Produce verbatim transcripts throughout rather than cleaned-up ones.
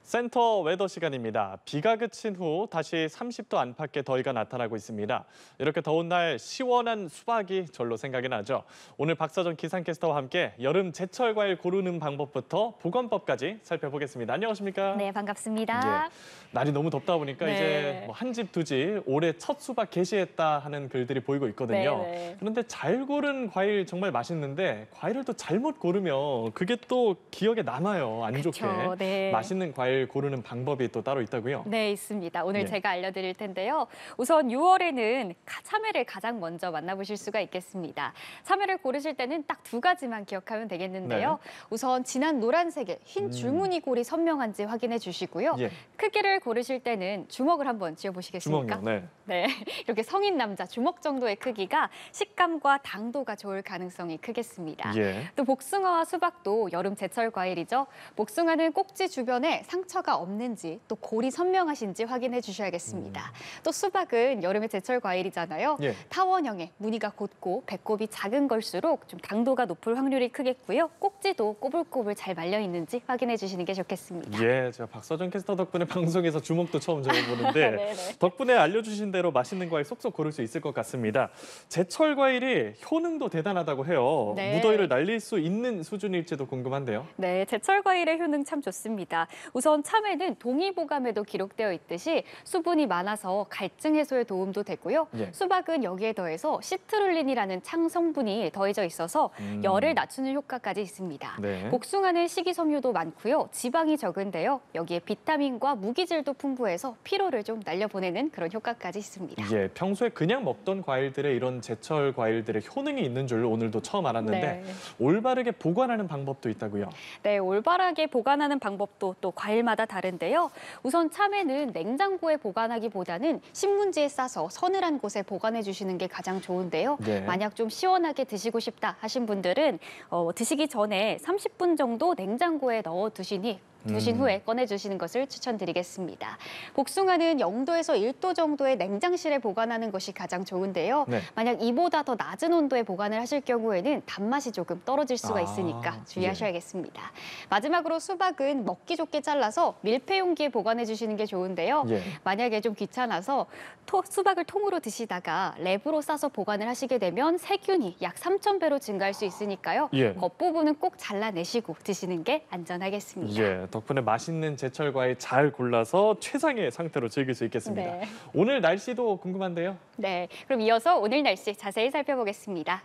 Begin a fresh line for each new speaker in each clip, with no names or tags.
센터 웨더 시간입니다. 비가 그친 후 다시 삼십 도 안팎의 더위가 나타나고 있습니다. 이렇게 더운 날 시원한 수박이 절로 생각이 나죠. 오늘 박서정 기상캐스터와 함께 여름 제철 과일 고르는 방법부터 보관법까지 살펴보겠습니다. 안녕하십니까?
네, 반갑습니다.
예, 날이 너무 덥다 보니까
네.
이제 뭐 한 집, 두 집 올해 첫 수박 개시했다 하는 글들이 보이고 있거든요.
네, 네.
그런데 잘 고른 과일 정말 맛있는데 과일을 또 잘못 고르면 그게 또 기억에 남아요. 안
그쵸,
좋게.
네.
맛있는 과일 고르는 방법이 또 따로 있다고요?
네, 있습니다. 오늘
예.
제가 알려드릴 텐데요. 우선 유월에는 참외를 가장 먼저 만나보실 수가 있겠습니다. 참외를 고르실 때는 딱 두 가지만 기억하면 되겠는데요.
네.
우선 진한 노란색에 흰
음.
줄무늬 골이 선명한지 확인해 주시고요.
예.
크기를 고르실 때는 주먹을 한번 쥐어보시겠습니까?
주먹요, 네.
네, 이렇게 성인 남자 주먹 정도의 크기가 식감과 당도가 좋을 가능성이 크겠습니다.
예.
또 복숭아와 수박도 여름 제철 과일이죠. 복숭아는 꼭지 주변에 상처가 없는지 또 골이 선명하신지 확인해 주셔야겠습니다.
음.
또 수박은 여름의 제철 과일이잖아요.
예.
타원형의 무늬가 곧고 배꼽이 작은 걸수록 좀 당도가 높을 확률이 크겠고요. 꼭지도 꼬불꼬불 잘 말려 있는지 확인해 주시는 게 좋겠습니다.
예, 제가 박서정 캐스터 덕분에 방송에서 주먹도 처음 접어보는데
네네.
덕분에 알려주신 대로 맛있는 과일 쏙쏙 고를 수 있을 것 같습니다. 제철 과일이 효능도 대단하다고 해요.
네.
무더위를 날릴 수 있는 수준일지도 궁금한데요.
네, 제철 과일의 효능 참 좋습니다. 우선 참외는 동의보감에도 기록되어 있듯이 수분이 많아서 갈증 해소에 도움도 되고요.
예.
수박은 여기에 더해서 시트룰린이라는 창 성분이 더해져 있어서
음.
열을 낮추는 효과까지 있습니다.
네.
복숭아는 식이섬유도 많고요. 지방이 적은데요. 여기에 비타민과 무기질도 풍부해서 피로를 좀 날려보내는 그런 효과까지 있습니다.
예, 평소에 그냥 먹던 과일들의 이런 제철 과일들의 효능이 있는 줄 오늘도 처음 알았는데
네.
올바르게 보관하는 방법도 있다고요.
네, 올바르게 보관하는 방법도 또 과일마다 다른데요. 우선 참외는 냉장고에 보관하기보다는 신문지에 싸서 서늘한 곳에 보관해 주시는 게 가장 좋은데요.
네.
만약 좀 시원하게 드시고 싶다 하신 분들은 어, 드시기 전에 삼십 분 정도 냉장고에 넣어 두시니 두신
음.
후에 꺼내주시는 것을 추천드리겠습니다. 복숭아는 영도에서 일 도 정도의 냉장실에 보관하는 것이 가장 좋은데요.
네.
만약 이보다 더 낮은 온도에 보관을 하실 경우에는 단맛이 조금 떨어질 수가
아,
있으니까
예.
주의하셔야겠습니다. 마지막으로 수박은 먹기 좋게 잘라서 밀폐 용기에 보관해 주시는 게 좋은데요.
예.
만약에 좀 귀찮아서 토, 수박을 통으로 드시다가 랩으로 싸서 보관을 하시게 되면 세균이 약 삼천 배로 증가할 수 있으니까요.
예.
겉부분은 꼭 잘라내시고 드시는 게 안전하겠습니다.
예, 덕분에 맛있는 제철 과일 잘 골라서 최상의 상태로 즐길 수 있겠습니다.
네.
오늘 날씨도 궁금한데요.
네, 그럼 이어서 오늘 날씨 자세히 살펴보겠습니다.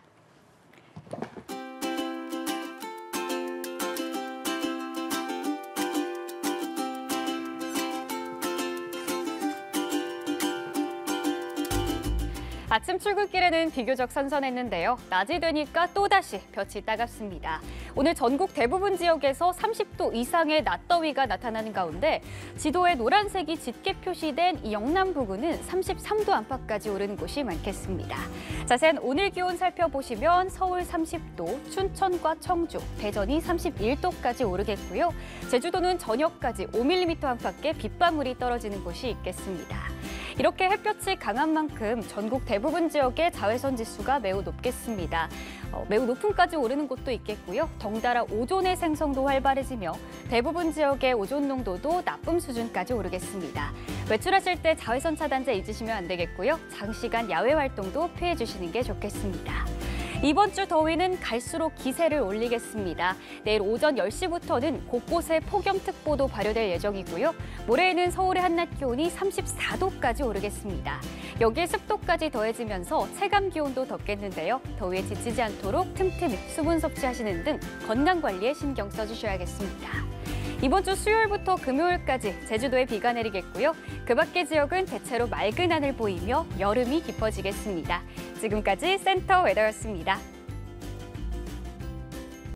아침 출근길에는 비교적 선선했는데요. 낮이 되니까 또다시 볕이 따갑습니다. 오늘 전국 대부분 지역에서 삼십 도 이상의 낮더위가 나타나는 가운데 지도에 노란색이 짙게 표시된 이 영남 부근은 삼십삼 도 안팎까지 오르는 곳이 많겠습니다. 자세한 오늘 기온 살펴보시면 서울 삼십 도, 춘천과 청주, 대전이 삼십일 도까지 오르겠고요. 제주도는 저녁까지 오 밀리미터 안팎의 빗방울이 떨어지는 곳이 있겠습니다. 이렇게 햇볕이 강한 만큼 전국 대부분 지역의 자외선 지수가 매우 높겠습니다. 어, 매우 높음까지 오르는 곳도 있겠고요. 덩달아 오존의 생성도 활발해지며 대부분 지역의 오존 농도도 나쁨 수준까지 오르겠습니다. 외출하실 때 자외선 차단제 잊으시면 안 되겠고요. 장시간 야외 활동도 피해 주시는 게 좋겠습니다. 이번 주 더위는 갈수록 기세를 올리겠습니다. 내일 오전 열 시부터는 곳곳에 폭염특보도 발효될 예정이고요. 모레에는 서울의 한낮 기온이 삼십사 도까지 오르겠습니다. 여기에 습도까지 더해지면서 체감 기온도 덥겠는데요. 더위에 지치지 않도록 틈틈이 수분 섭취하시는 등 건강관리에 신경 써주셔야겠습니다. 이번 주 수요일부터 금요일까지 제주도에 비가 내리겠고요. 그 밖의 지역은 대체로 맑은 하늘 보이며 여름이 깊어지겠습니다. 지금까지 센터 웨더였습니다.